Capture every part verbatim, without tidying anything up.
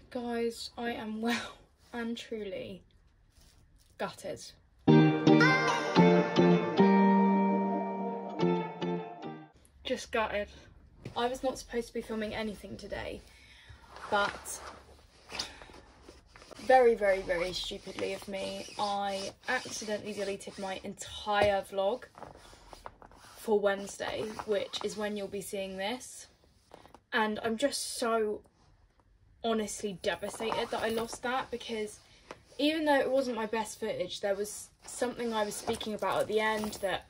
Guys, I am well and truly gutted. Just gutted. I was not supposed to be filming anything today, but very, very, very stupidly of me, I accidentally deleted my entire vlog for Wednesday, which is when you'll be seeing this. And I'm just so honestly devastated that I lost that, because even though it wasn't my best footage, there was something I was speaking about at the end that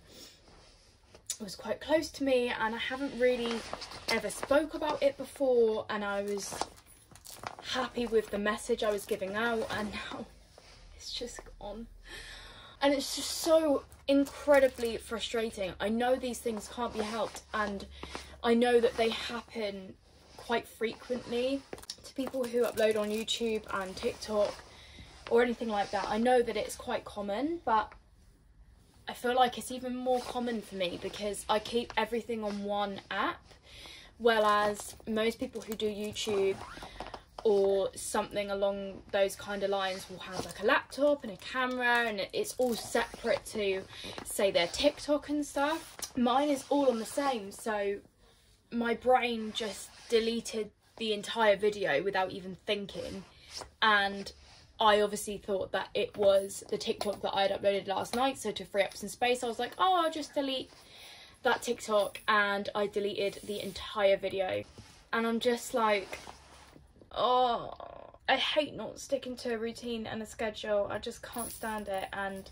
was quite close to me, and I haven't really ever spoke about it before, and I was happy with the message I was giving out, and now it's just gone. And it's just so incredibly frustrating. I know these things can't be helped, and I know that they happen quite frequently to people who upload on YouTube and TikTok or anything like that. I know that it's quite common, but I feel like it's even more common for me because I keep everything on one app, whereas most people who do YouTube or something along those kind of lines will have like a laptop and a camera, and it's all separate to, say, their TikTok and stuff. Mine is all on the same, so my brain just deleted the entire video without even thinking, and I obviously thought that it was the TikTok that I had uploaded last night, so to free up some space I was like, oh, I'll just delete that TikTok, and I deleted the entire video. And I'm just like, oh, I hate not sticking to a routine and a schedule. I just can't stand it. And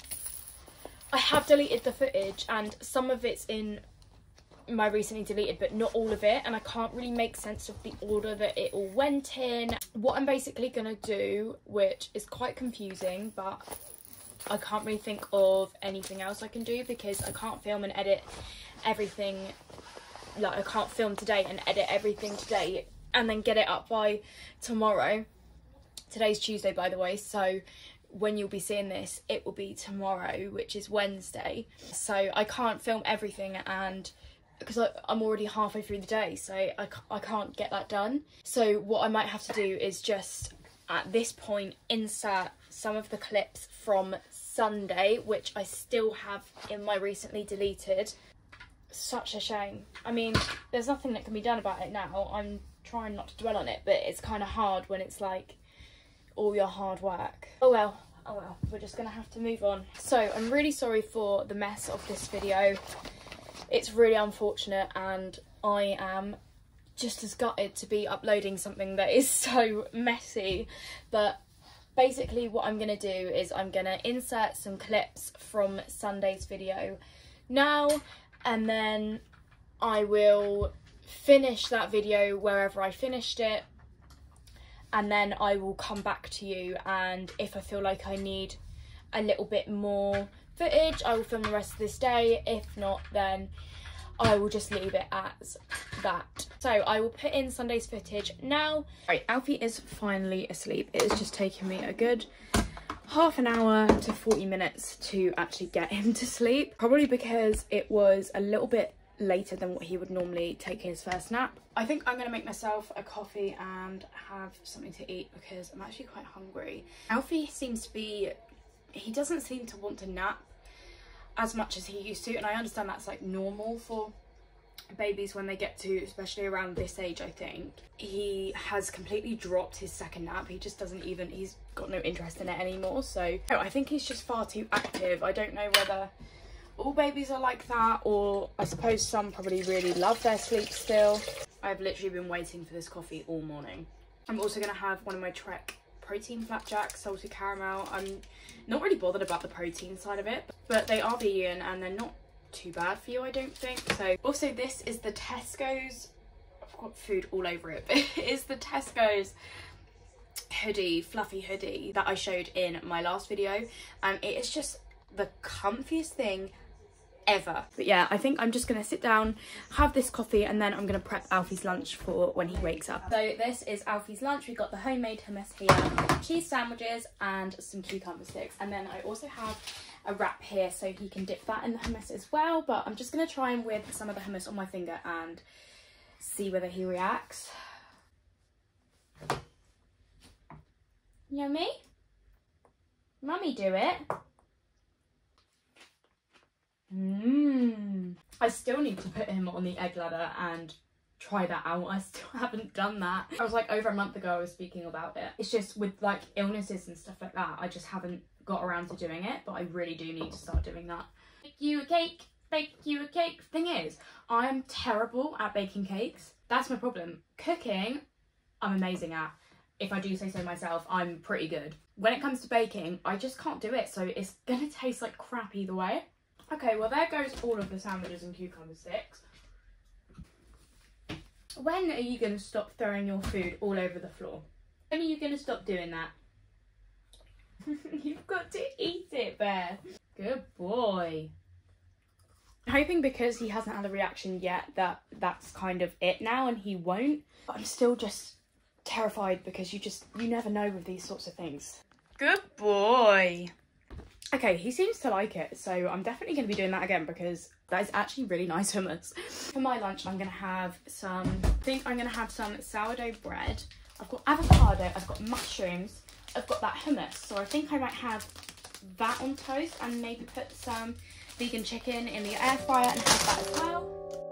I have deleted the footage, and some of it's in my recently deleted, but not all of it, and I can't really make sense of the order that it all went in. What I'm basically gonna do, which is quite confusing, but I can't really think of anything else I can do because I can't film and edit everything. Like, I can't film today and edit everything today and then get it up by tomorrow. Today's Tuesday, by the way, so when you'll be seeing this, it will be tomorrow, which is Wednesday. So I can't film everything, and because I'm already halfway through the day, so I, I can't get that done. So what I might have to do is just, at this point, insert some of the clips from Sunday, which I still have in my recently deleted. Such a shame. I mean, there's nothing that can be done about it now. I'm trying not to dwell on it, but it's kind of hard when it's like all your hard work. Oh well, oh well, we're just gonna have to move on. So I'm really sorry for the mess of this video. It's really unfortunate, and I am just as gutted to be uploading something that is so messy. But basically what I'm going to do is I'm going to insert some clips from Sunday's video now, and then I will finish that video wherever I finished it, and then I will come back to you, and if I feel like I need a little bit more footage, I will film the rest of this day. If not, then I will just leave it as that. So I will put in Sunday's footage now. Right, Alfie is finally asleep. It has just taken me a good half an hour to forty minutes to actually get him to sleep, probably because it was a little bit later than what he would normally take his first nap. I think I'm going to make myself a coffee and have something to eat because I'm actually quite hungry. Alfie seems to be, he doesn't seem to want to nap as much as he used to, and I understand that's like normal for babies when they get to, especially around this age. I think he has completely dropped his second nap. He just doesn't even, he's got no interest in it anymore. So oh, I think he's just far too active. I don't know whether all babies are like that, or I suppose some probably really love their sleep still. I've literally been waiting for this coffee all morning. I'm also going to have one of my Trek protein flapjacks, salted caramel. I'm not really bothered about the protein side of it, but they are vegan and they're not too bad for you, I don't think. So also, this is the Tesco's, I've got food all over it, but it is the Tesco's hoodie, fluffy hoodie that I showed in my last video, and it is just the comfiest thing ever. But yeah, I think I'm just gonna sit down, have this coffee, and then I'm gonna prep Alfie's lunch for when he wakes up. So this is Alfie's lunch. We've got the homemade hummus here, cheese sandwiches and some cucumber sticks, and then I also have a wrap here so he can dip that in the hummus as well. But I'm just gonna try and whip some of the hummus on my finger and see whether he reacts. Yummy? Mummy do it. Mmm. I still need to put him on the egg ladder and try that out. I still haven't done that. I was like over a month ago I was speaking about it. It's just with like illnesses and stuff like that, I just haven't got around to doing it, but I really do need to start doing that. Bake you a cake, bake you a cake. Thing is, I'm terrible at baking cakes. That's my problem. Cooking, I'm amazing at. If I do say so myself, I'm pretty good. When it comes to baking, I just can't do it, so it's gonna taste like crap either way. Okay, well there goes all of the sandwiches and cucumber sticks. When are you gonna stop throwing your food all over the floor? When are you gonna stop doing that? You've got to eat it, Bear. Good boy. I'm hoping because he hasn't had a reaction yet that that's kind of it now and he won't. But I'm still just terrified because you just, you never know with these sorts of things. Good boy. Okay, he seems to like it, so I'm definitely going to be doing that again because that is actually really nice hummus. For my lunch, I'm going to have some, I think I'm going to have some sourdough bread. I've got avocado, I've got mushrooms, I've got that hummus. So I think I might have that on toast and maybe put some vegan chicken in the air fryer and have that as well.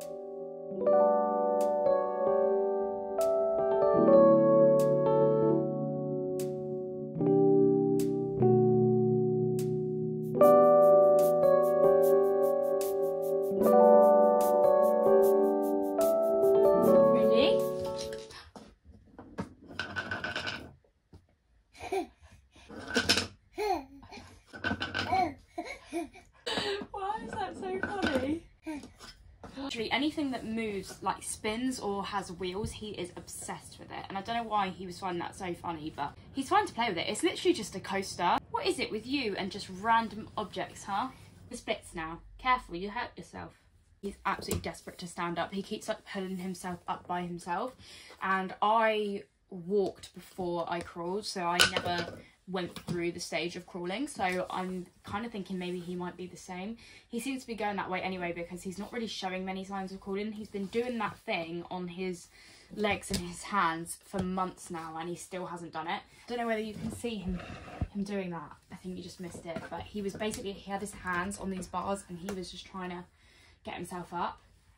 Anything that moves, like spins or has wheels, he is obsessed with it. And I don't know why he was finding that so funny, but he's fine to play with it. It's literally just a coaster. What is it with you and just random objects, huh? The splits now. Careful, you hurt yourself. He's absolutely desperate to stand up. He keeps like pulling himself up by himself. And I walked before I crawled, so I never went through the stage of crawling, so I'm kind of thinking maybe he might be the same. He seems to be going that way anyway because he's not really showing many signs of crawling. He's been doing that thing on his legs and his hands for months now and he still hasn't done it. I don't know whether you can see him him doing that. I think you just missed it, but he was basically, he had his hands on these bars and he was just trying to get himself up.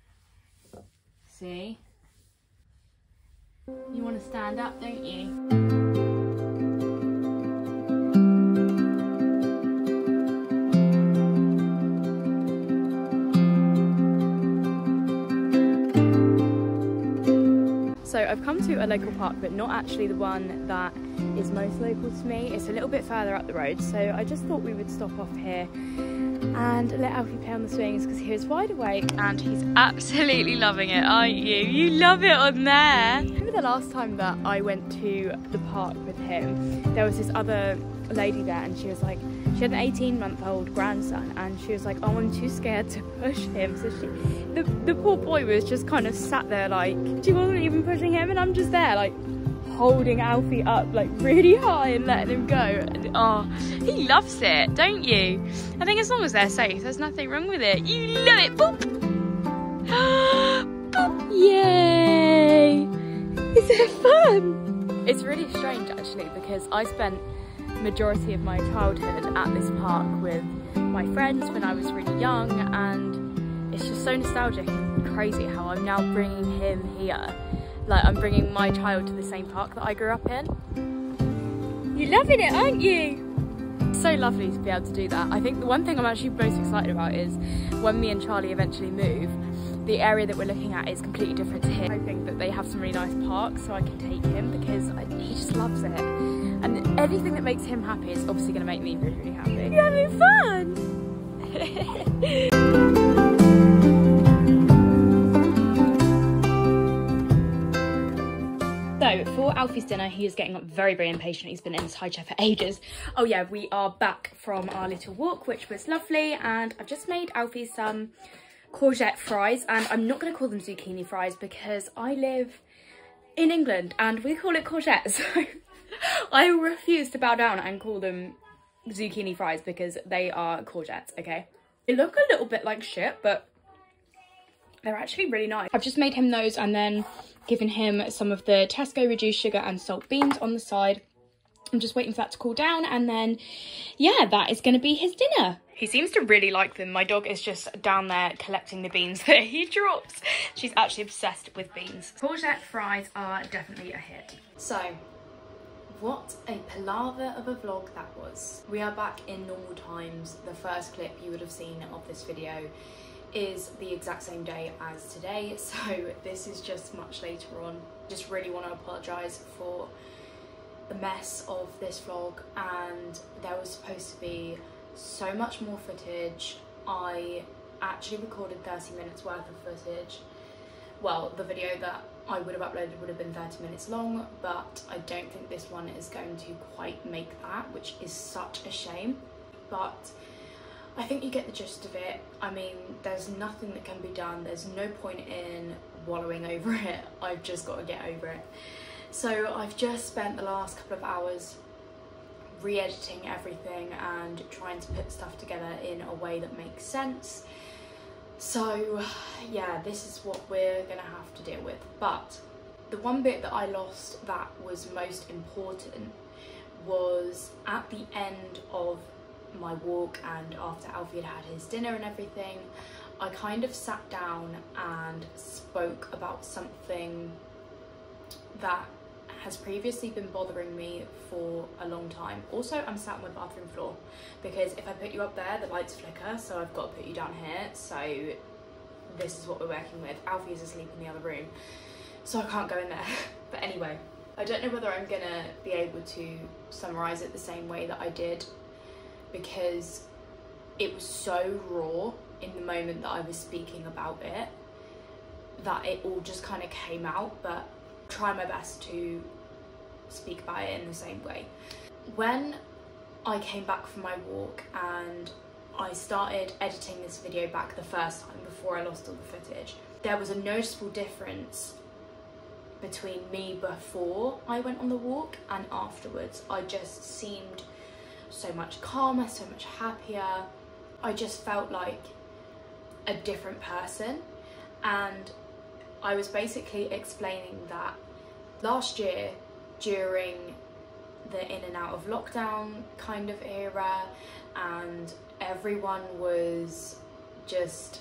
See? You want to stand up, don't you? So I've come to a local park, but not actually the one that is most local to me. It's a little bit further up the road, so I just thought we would stop off here and let Alfie play on the swings because he was wide awake and he's absolutely loving it, aren't you? You love it on there. Remember the last time that I went to the park with him, there was this other lady there and she was like, she had an eighteen month old grandson and she was like, oh, I'm too scared to push him. So she, the, the poor boy was just kind of sat there like, she wasn't even pushing him and I'm just there like holding Alfie up like really high and letting him go. And, oh, he loves it, don't you? I think as long as they're safe, there's nothing wrong with it. You love it, boop! Boop! Yay! Is it fun? It's really strange actually because I spent majority of my childhood at this park with my friends when I was really young and it's just so nostalgic and crazy how I'm now bringing him here. Like I'm bringing my child to the same park that I grew up in. You're loving it, aren't you? It's so lovely to be able to do that. I think the one thing I'm actually most excited about is when me and Charlie eventually move, the area that we're looking at is completely different to here. I'm hoping that they have some really nice parks so I can take him because I, he just loves it. And anything that makes him happy is obviously going to make me really, really happy. You're having fun! So, for Alfie's dinner, he is getting up very, very impatient. He's been in this high chair for ages. Oh yeah, we are back from our little walk, which was lovely. And I've just made Alfie some courgette fries. And I'm not going to call them zucchini fries because I live in England and we call it courgette. So I refuse to bow down and call them zucchini fries because they are courgettes, okay? They look a little bit like shit, but they're actually really nice. I've just made him those and then given him some of the Tesco reduced sugar and salt beans on the side. I'm just waiting for that to cool down, and then yeah, that is going to be his dinner. He seems to really like them. My dog is just down there collecting the beans that he drops. She's actually obsessed with beans. Courgette fries are definitely a hit. So, what a palaver of a vlog that was. We are back in normal times. The first clip you would have seen of this video is the exact same day as today, so this is just much later on. Just really want to apologise for the mess of this vlog, and there was supposed to be so much more footage. I actually recorded thirty minutes worth of footage. Well, the video that I would have uploaded would have been thirty minutes long, but I don't think this one is going to quite make that, which is such a shame. But I think you get the gist of it. I mean, there's nothing that can be done. There's no point in wallowing over it. I've just got to get over it. So I've just spent the last couple of hours re-editing everything and trying to put stuff together in a way that makes sense. So yeah, this is what we're gonna have to deal with. But the one bit that I lost that was most important was at the end of my walk, and after Alfie had had his dinner and everything, I kind of sat down and spoke about something that has previously been bothering me for a long time. Also, I'm sat on my bathroom floor because if I put you up there, the lights flicker, so I've got to put you down here. So this is what we're working with. Alfie is asleep in the other room, so I can't go in there. But anyway, I don't know whether I'm gonna be able to summarise it the same way that I did, because it was so raw in the moment that I was speaking about it that it all just kind of came out, but try my best to speak about it in the same way. When I came back from my walk and I started editing this video back the first time before I lost all the footage, there was a noticeable difference between me before I went on the walk and afterwards. I just seemed so much calmer, so much happier. I just felt like a different person, and I was basically explaining that last year, during the in and out of lockdown kind of era, and everyone was just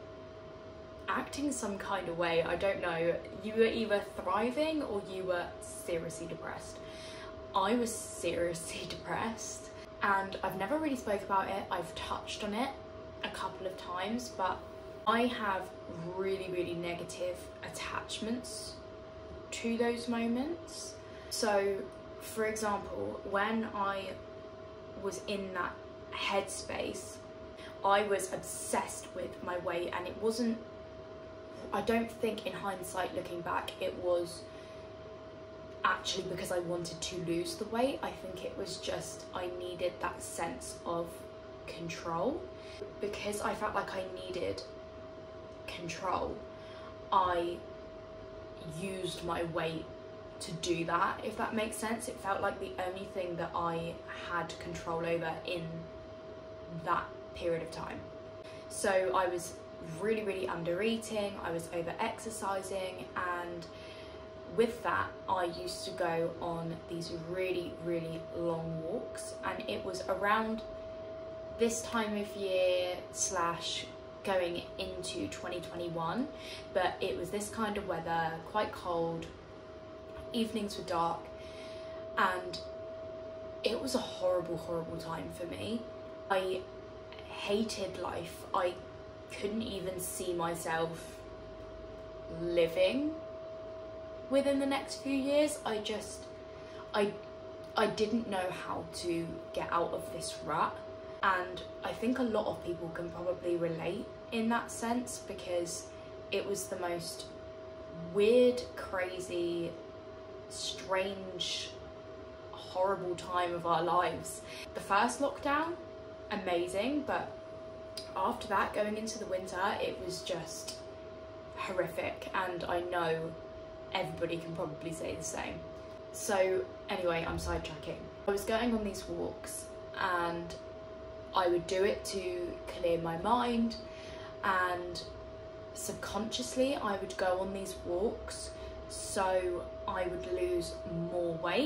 acting some kind of way, I don't know, you were either thriving or you were seriously depressed. I was seriously depressed, and I've never really spoke about it. I've touched on it a couple of times, but I have really, really negative attachments to those moments. So, for example, when I was in that headspace, I was obsessed with my weight, and it wasn't, I don't think in hindsight looking back, it was actually because I wanted to lose the weight. I think it was just I needed that sense of control. Because I felt like I needed control, I used my weight to do that, if that makes sense. It felt like the only thing that I had control over in that period of time. So I was really, really under eating, I was over exercising, and with that I used to go on these really, really long walks, and it was around this time of year slash going into twenty twenty-one, but it was this kind of weather, quite cold, evenings were dark, and it was a horrible, horrible time for me. I hated life. I couldn't even see myself living within the next few years. I just, I, I didn't know how to get out of this rut. And I think a lot of people can probably relate in that sense, because it was the most weird, crazy, strange, horrible time of our lives. The first lockdown, amazing, but after that, going into the winter, it was just horrific, and I know everybody can probably say the same. So anyway, I'm sidetracking. I was going on these walks, and I would do it to clear my mind, and subconsciously I would go on these walks so I would lose more weight.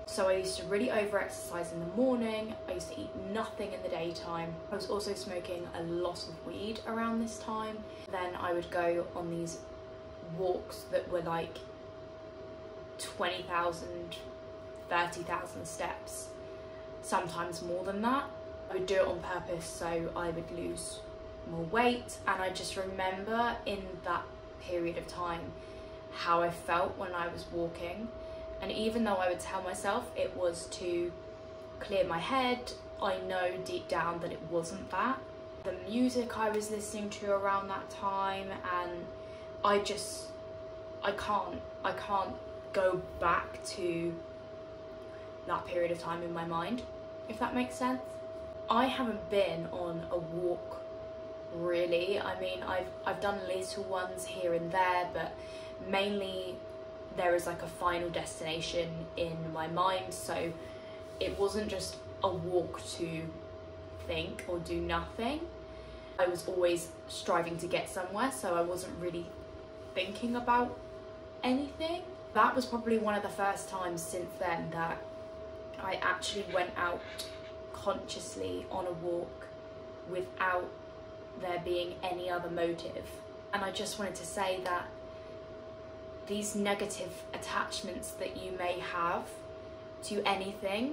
So I used to really over-exercise in the morning, I used to eat nothing in the daytime. I was also smoking a lot of weed around this time. Then I would go on these walks that were like twenty thousand, thirty thousand steps, sometimes more than that. I would do it on purpose so I would lose more weight, and I just remember in that period of time how I felt when I was walking. And even though I would tell myself it was to clear my head, I know deep down that it wasn't that. The music I was listening to around that time, and I just, I can't, I can't go back to that period of time in my mind, if that makes sense. I haven't been on a walk really. I mean, I've, I've done little ones here and there, but mainly there is like a final destination in my mind, so it wasn't just a walk to think or do nothing. I was always striving to get somewhere, so I wasn't really thinking about anything. That was probably one of the first times since then that I actually went out consciously on a walk without there being any other motive. And I just wanted to say that these negative attachments that you may have to anything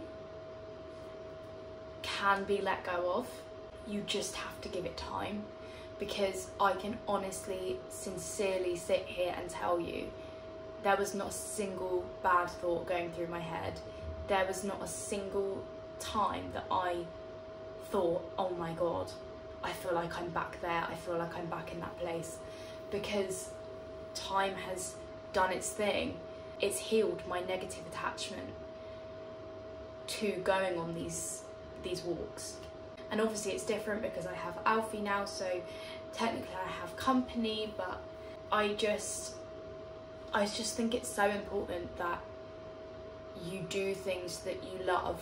can be let go of. You just have to give it time, because I can honestly, sincerely sit here and tell you there was not a single bad thought going through my head. There was not a single time that I thought, oh my God, I feel like I'm back there, I feel like I'm back in that place, because time has done its thing. It's healed my negative attachment to going on these these walks. And obviously it's different because I have Alfie now, so technically I have company, but I just I just think it's so important that you do things that you love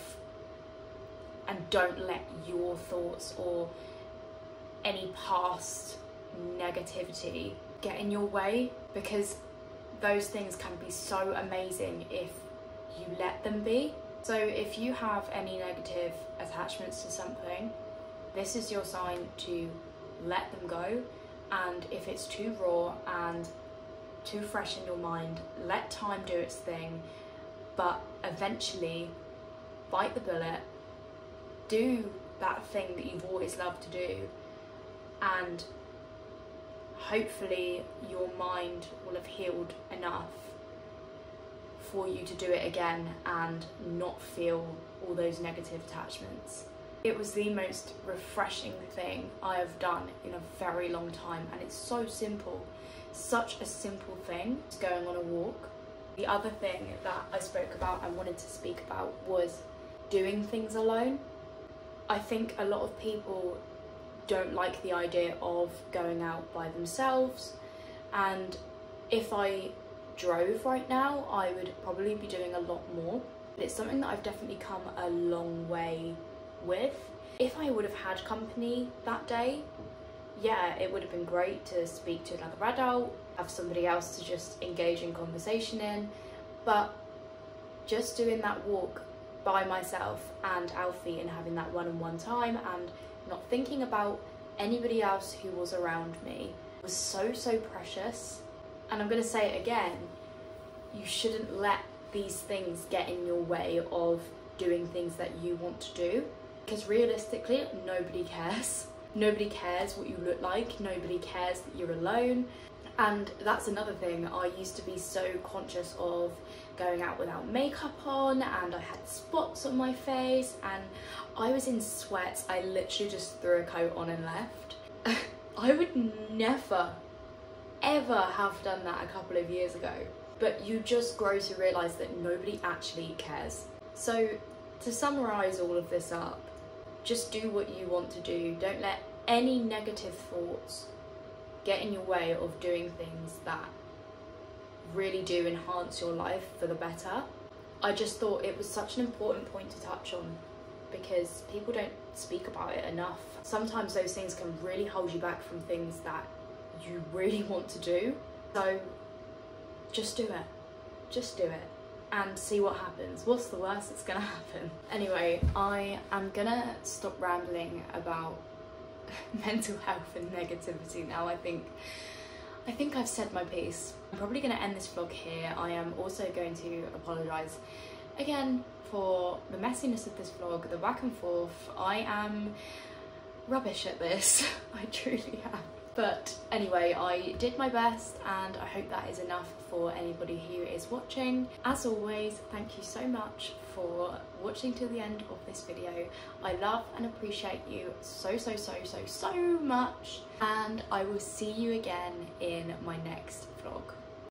and don't let your thoughts or any past negativity get in your way, because those things can be so amazing if you let them be. So if you have any negative attachments to something, this is your sign to let them go. And if it's too raw and too fresh in your mind, let time do its thing, but eventually bite the bullet, do that thing that you've always loved to do, and hopefully your mind will have healed enough for you to do it again and not feel all those negative attachments. It was the most refreshing thing I have done in a very long time, and it's so simple, such a simple thing, going on a walk. The other thing that I spoke about and wanted to speak about was doing things alone. I think a lot of people don't like the idea of going out by themselves, and if I drove right now I would probably be doing a lot more. But it's something that I've definitely come a long way with. If I would have had company that day, yeah, it would have been great to speak to another adult, have somebody else to just engage in conversation in, but just doing that walk by myself and Alfie and having that one-on-one time and not thinking about anybody else who was around me was so, so precious. And I'm going to say it again, you shouldn't let these things get in your way of doing things that you want to do, because realistically nobody cares. Nobody cares what you look like, nobody cares that you're alone. And that's another thing, I used to be so conscious of going out without makeup on, and I had spots on my face and I was in sweats. I literally just threw a coat on and left. I would never ever have done that a couple of years ago, but you just grow to realise that nobody actually cares. So to summarise all of this up, just do what you want to do. Don't let any negative thoughts get in your way of doing things that really do enhance your life for the better. I just thought it was such an important point to touch on, because people don't speak about it enough. Sometimes those things can really hold you back from things that you really want to do. So just do it. Just do it. and see what happens. What's the worst that's gonna happen? Anyway, I am gonna stop rambling about mental health and negativity now. I think I think I've said my piece. I'm probably gonna end this vlog here. I am also going to apologise again for the messiness of this vlog, the back and forth. I am rubbish at this. I truly am. But anyway, I did my best and I hope that is enough for anybody who is watching. As always, thank you so much for watching till the end of this video. I love and appreciate you so, so, so, so, so much. And I will see you again in my next vlog.